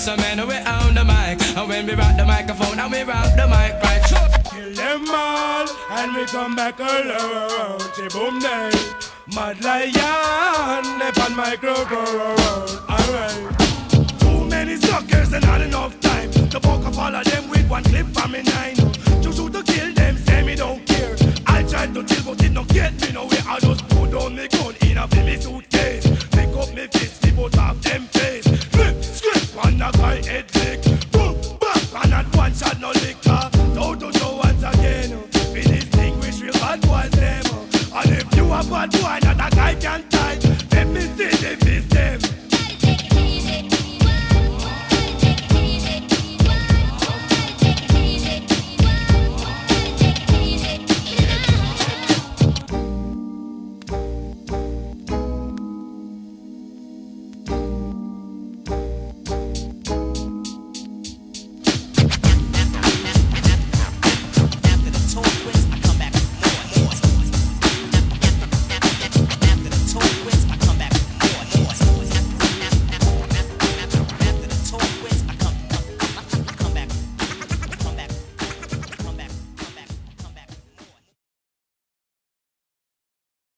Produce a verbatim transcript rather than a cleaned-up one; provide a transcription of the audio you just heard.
so man, we own the mic. And when we rock the microphone, and we rock the mic right. Kill them all, and we come back alone. Say boom day, Mad Lion, they on microphone. Alright. Too many suckers and not enough time to poke up all of them with one clip from me nine.